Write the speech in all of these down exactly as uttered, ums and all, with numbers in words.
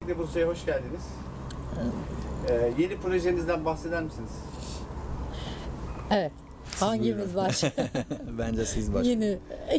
Bursa'ya hoş geldiniz. Ee, yeni projenizden bahseder misiniz? Evet. Siz Hangimiz buyurun. baş? Bence siz başlayın. Yeni.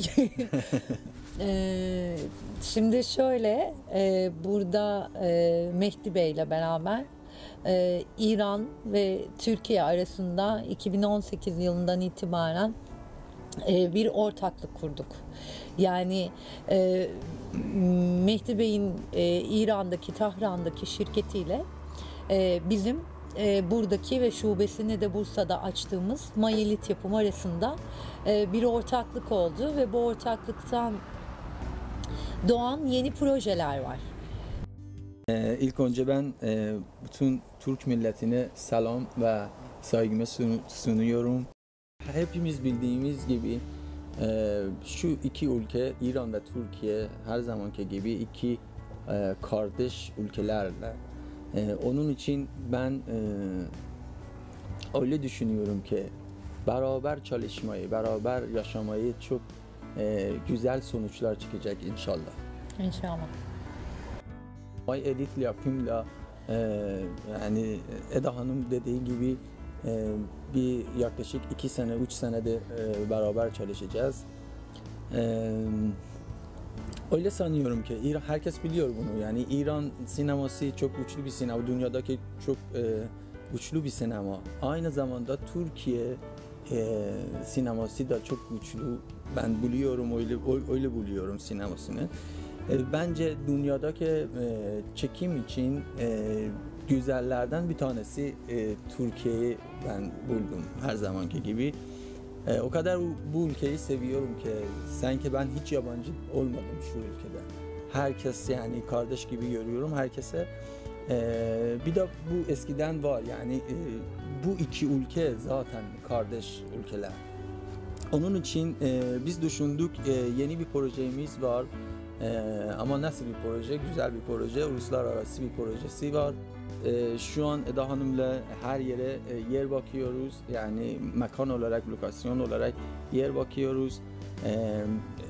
Ee, şimdi şöyle, e, burada e, Mehdi Bey ile beraber e, İran ve Türkiye arasında iki bin on sekiz yılından itibaren e, bir ortaklık kurduk. Yani e, Mehdi Bey'in e, İran'daki, Tahran'daki şirketiyle e, bizim e, buradaki ve şubesini de Bursa'da açtığımız Mayelit Yapım arasında e, bir ortaklık oldu ve bu ortaklıktan doğan yeni projeler var. Ee, ilk önce ben e, bütün Türk milletine selam ve saygımı sun- sunuyorum. Hepimiz bildiğimiz gibi e, şu iki ülke, İran ve Türkiye, her zamanki gibi iki e, kardeş ülkelerle. E, onun için ben e, öyle düşünüyorum ki beraber çalışmayı, beraber yaşamayı çok e, güzel sonuçlar çıkacak inşallah. İnşallah. Mayelit yapımla e, yani Eda Hanım dediği gibi e, bir yaklaşık iki sene, üç senede e, beraber çalışacağız. E, öyle sanıyorum ki İran, herkes biliyor bunu. Yani İran sineması çok güçlü bir sinema, dünyadaki çok e, güçlü bir sinema. Aynı zamanda Türkiye e, sineması da çok güçlü. Ben biliyorum, öyle öyle buluyorum sinemasını. E, bence dünyadaki e, çekim için e, güzellerden bir tanesi e, Türkiye'yi ben buldum her zamanki gibi. E, o kadar bu ülkeyi seviyorum ki sanki ben hiç yabancı olmadım şu ülkede. Herkes yani kardeş gibi görüyorum herkese. E, bir de bu eskiden var yani e, bu iki ülke zaten kardeş ülkeler. Onun için e, biz düşündük e, yeni bir projemiz var. Ee, ama nasıl bir proje? Güzel bir proje, uluslararası bir projesi var. Ee, şu an Eda Hanım'la her yere e, yer bakıyoruz. Yani mekan olarak, lokasyon olarak yer bakıyoruz. Ee,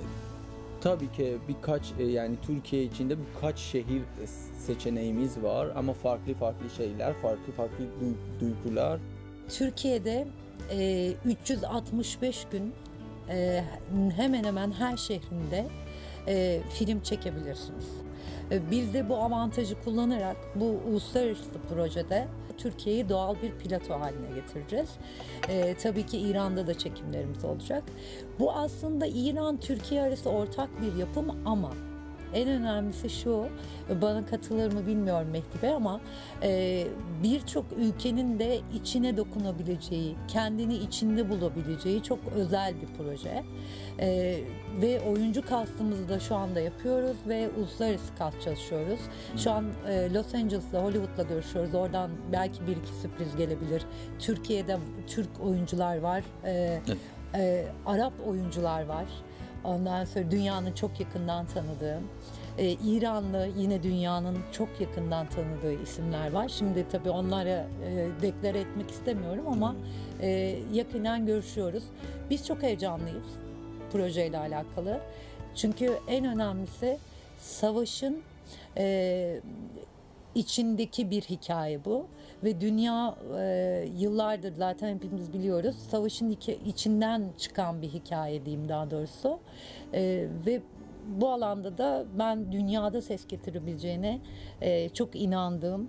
tabii ki birkaç e, yani Türkiye içinde birkaç şehir seçeneğimiz var ama farklı farklı şeyler, farklı farklı du- duygular. Türkiye'de e, üç yüz altmış beş gün e, hemen hemen her şehrinde e, film çekebilirsiniz. E, biz de bu avantajı kullanarak bu uluslararası projede Türkiye'yi doğal bir plato haline getireceğiz. E, tabii ki İran'da da çekimlerimiz olacak. Bu aslında İran-Türkiye arası ortak bir yapım ama en önemlisi şu, bana katılır mı bilmiyorum Mehdi Bey ama e, birçok ülkenin de içine dokunabileceği, kendini içinde bulabileceği çok özel bir proje. E, ve oyuncu kastımızı da şu anda yapıyoruz ve uluslararası kast çalışıyoruz. Şu an e, Los Angeles'la, Hollywood'la görüşüyoruz. Oradan belki bir iki sürpriz gelebilir. Türkiye'de Türk oyuncular var, e, evet. e, Arap oyuncular var. Ondan sonra dünyanın çok yakından tanıdığım, e, İranlı yine dünyanın çok yakından tanıdığı isimler var. Şimdi tabii onlara e, deklare etmek istemiyorum ama e, yakından görüşüyoruz. Biz çok heyecanlıyız projeyle alakalı. Çünkü en önemlisi savaşın e, içindeki bir hikaye bu ve dünya e, yıllardır zaten hepimiz biliyoruz savaşın iki, içinden çıkan bir hikaye diyeyim daha doğrusu e, ve bu alanda da ben dünyada ses getirebileceğine e, çok inandığım.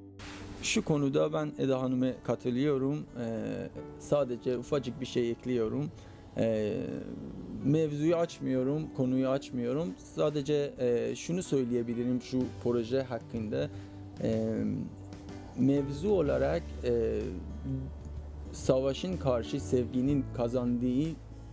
Şu konuda ben Eda Hanım'a katılıyorum. Ee, sadece ufacık bir şey ekliyorum. Ee, mevzuyu açmıyorum, konuyu açmıyorum. Sadece e, şunu söyleyebilirim şu proje hakkında. E, mevzu olarak e, savaşın karşı sevginin kazandığı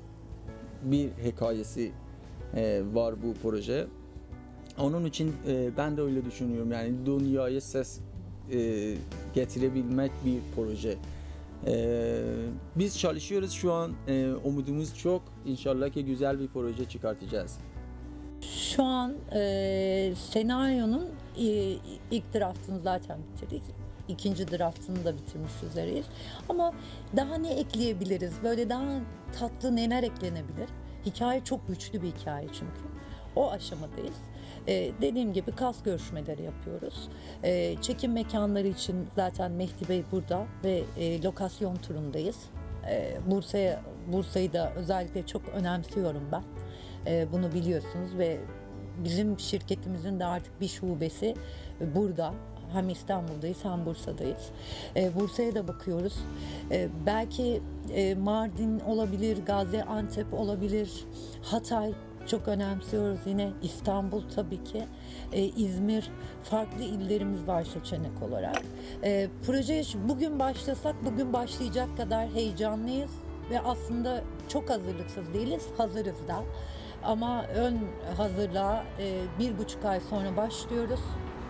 bir hikayesi e, var bu proje. Onun için e, ben de öyle düşünüyorum. Yani dünyaya ses e, getirebilmek bir proje. Ee, biz çalışıyoruz şu an. Ee, umudumuz çok. İnşallah ki güzel bir proje çıkartacağız. Şu an e, senaryonun e, ilk draftını zaten bitirdik. İkinci draftını da bitirmiş üzereyiz. Ama daha ne ekleyebiliriz? Böyle daha tatlı neler eklenebilir? Hikaye çok güçlü bir hikaye çünkü. O aşamadayız. E, dediğim gibi kas görüşmeleri yapıyoruz. E, çekim mekanları için zaten Mehdi Bey burada ve e, lokasyon turundayız. E, Bursa'ya Bursa'yı da özellikle çok önemsiyorum ben. E, bunu biliyorsunuz ve bizim şirketimizin de artık bir şubesi burada. Hem İstanbul'dayız hem Bursa'dayız. E, Bursa'ya da bakıyoruz. E, belki e, Mardin olabilir, Gaziantep olabilir, Hatay çok önemsiyoruz yine. İstanbul tabii ki. E, İzmir, farklı illerimiz var seçenek olarak. E, projeye bugün başlasak bugün başlayacak kadar heyecanlıyız ve aslında çok hazırlıksız değiliz, hazırız da. Ama ön hazırlığa e, bir buçuk ay sonra başlıyoruz.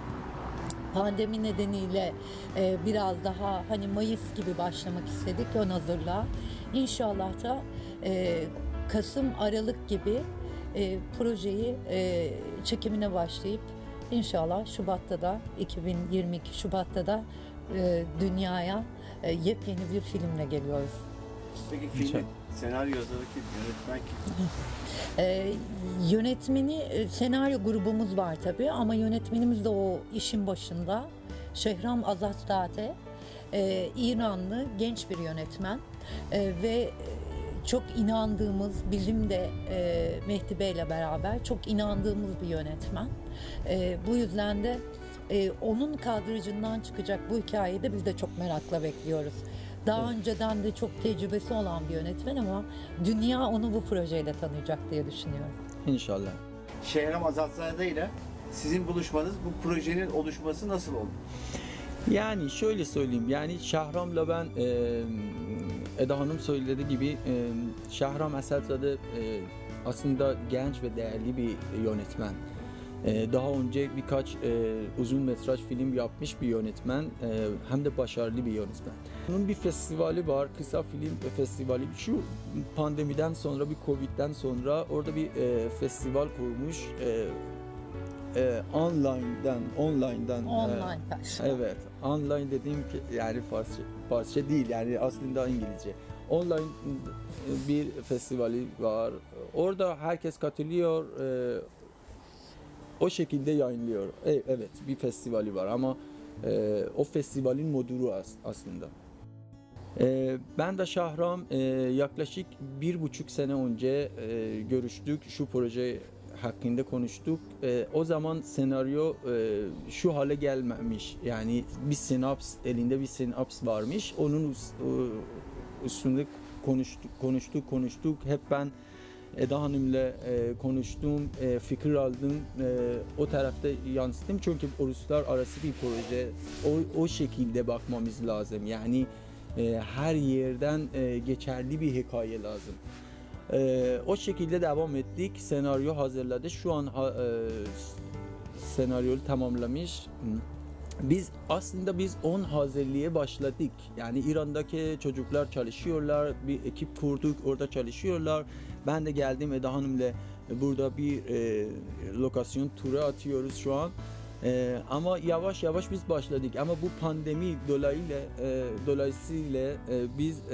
Pandemi nedeniyle e, biraz daha hani Mayıs gibi başlamak istedik ön hazırlığa. İnşallah da e, Kasım, Aralık gibi e, projeyi e, çekimine başlayıp inşallah Şubat'ta da iki bin yirmi iki Şubat'ta da e, dünyaya e, yepyeni bir filmle geliyoruz. Peki filmin senaryo yazarı kim, yönetmen kim? Ee, yönetmeni, e, senaryo grubumuz var tabii ama yönetmenimiz de o işin başında. Şehram Azatdate, e, İranlı genç bir yönetmen e, ve e, çok inandığımız, bizim de e, Mehdi Bey'le beraber çok inandığımız bir yönetmen. E, bu yüzden de e, onun kadrajından çıkacak bu hikayeyi de biz de çok merakla bekliyoruz. Daha önceden de çok tecrübesi olan bir yönetmen ama dünya onu bu projeyle tanıyacak diye düşünüyorum. İnşallah. Şehram Azatzade ile sizin buluşmanız, bu projenin oluşması nasıl oldu? Yani şöyle söyleyeyim, yani Şahram'la ben e, Eda Hanım söylediği gibi e, Şahram Azatzade e, aslında genç ve değerli bir yönetmen. E, daha önce birkaç e, uzun metraj film yapmış bir yönetmen, e, hem de başarılı bir yönetmen. Onun bir festivali var, kısa film festivali. Şu pandemiden sonra, bir Covid'den sonra orada bir e, festival kurmuş. E, e, online'dan, online'dan. Online. E, evet, online dediğim ki yani Farsça, Farsça değil, yani aslında İngilizce. Online bir festivali var. Orada herkes katılıyor. E, O şekilde yayınlıyor. E, evet, bir festivali var ama e, o festivalin müdürü as aslında. E, ben de Şahram e, yaklaşık bir buçuk sene önce e, görüştük, şu proje hakkında konuştuk. E, o zaman senaryo e, şu hale gelmemiş. Yani bir sinaps, elinde bir sinaps varmış. Onun üstünde konuştuk, konuştuk, konuştuk. Hep ben Eda Hanım'la e, konuştum, e, fikir aldım, e, o tarafta yansıttım çünkü uluslararası bir proje, o, o şekilde bakmamız lazım. Yani e, her yerden e, geçerli bir hikaye lazım. E, o şekilde devam ettik, senaryo hazırladı, şu an ha, e, senaryoyu tamamlamış. Biz aslında biz on hazırlığa başladık. Yani İran'daki çocuklar çalışıyorlar, bir ekip kurduk, orada çalışıyorlar. Ben de geldim Eda Hanım'la burada bir e, lokasyon turu atıyoruz şu an. E, ama yavaş yavaş biz başladık. Ama bu pandemi dolayıyla e, dolayısıyla e, biz e,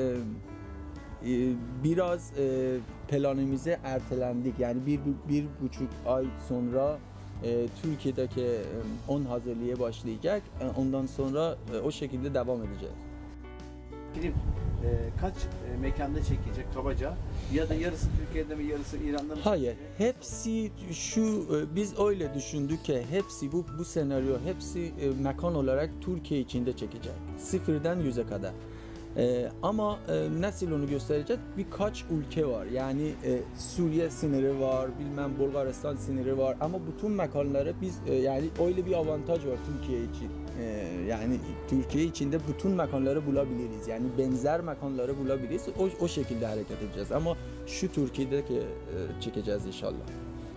e, biraz e, planımızı ertelendik. Yani bir, bir, bir buçuk ay sonra E, Türkiye'deki on hazırlığa başlayacak. E, ondan sonra e, o şekilde devam edeceğiz. Film e, kaç e, mekanda çekilecek kabaca? Ya da yarısı Türkiye'de mi, yarısı İran'da mı? Hayır, hepsi şu e, biz öyle düşündük ki hepsi bu bu senaryo hepsi e, mekan olarak Türkiye içinde çekecek. Sıfırdan yüze kadar. Ee, ama e, nasıl onu göstereceğiz? Birkaç ülke var. Yani e, Suriye sınırı var, bilmem Bulgaristan sınırı var. Ama bütün mekanları biz e, yani öyle bir avantaj var Türkiye için. E, yani Türkiye içinde bütün mekanları bulabiliriz. Yani benzer mekanları bulabiliriz. O, o şekilde hareket edeceğiz. Ama şu Türkiye'deki e, çekeceğiz inşallah.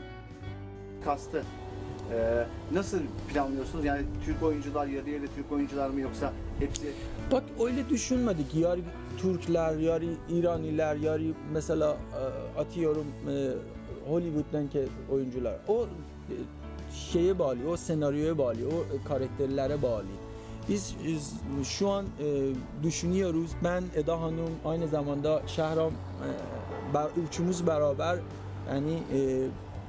Kastı e, nasıl planlıyorsunuz? Yani Türk oyuncular, yarı yarı Türk oyuncular mı yoksa hepsi? Bak öyle düşünmedik. Yarı Türkler, yarı İraniler, yarı mesela atıyorum Hollywood'dan ki oyuncular. O şeye bağlı, o senaryoya bağlı, o karakterlere bağlı. Biz şu an düşünüyoruz. Ben, Eda Hanım, aynı zamanda Şahram, üçümüz beraber yani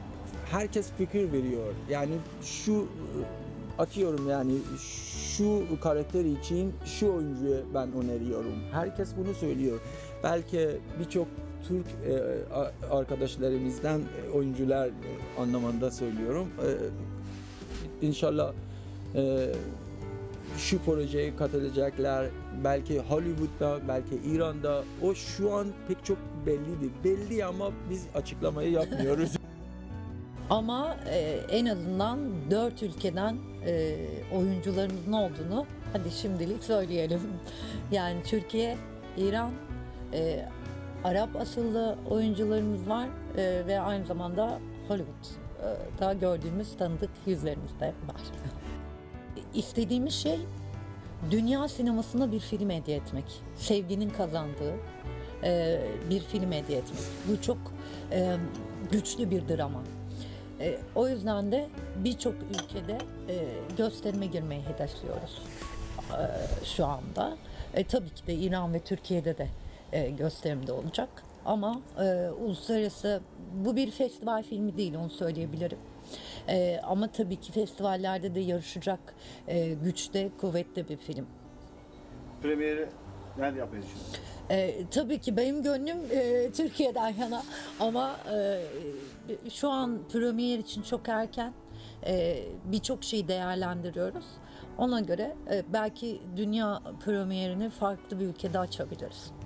herkes fikir veriyor. Yani şu atıyorum yani şu karakter için şu oyuncuyu ben öneriyorum. Herkes bunu söylüyor. Belki birçok Türk e, arkadaşlarımızdan e, oyuncular e, anlamında söylüyorum. E, İnşallah e, şu projeye katılacaklar. Belki Hollywood'da, belki İran'da. O şu an pek çok belliydi. Belli ama biz açıklamayı yapmıyoruz. Ama e, en azından dört ülkeden e, oyuncularımızın olduğunu hadi şimdilik söyleyelim. Yani Türkiye, İran, e, Arap asıllı oyuncularımız var e, ve aynı zamanda Hollywood'da gördüğümüz tanıdık yüzlerimiz de var. İstediğimiz şey dünya sinemasına bir film hediye etmek. Sevginin kazandığı e, bir film hediye etmek. Bu çok e, güçlü bir drama. E, o yüzden de birçok ülkede e, gösterime girmeyi hedefliyoruz e, şu anda. E, tabii ki de İran ve Türkiye'de de e, gösterimde olacak. Ama e, uluslararası, bu bir festival filmi değil, onu söyleyebilirim. E, ama tabii ki festivallerde de yarışacak e, güçte, kuvvetli bir film. Premieri nerede yapmayı düşünüyorsunuz? E, tabii ki benim gönlüm e, Türkiye'den yana ama e, şu an premier için çok erken. E, birçok şeyi değerlendiriyoruz. Ona göre e, belki dünya premierini farklı bir ülkede açabiliriz.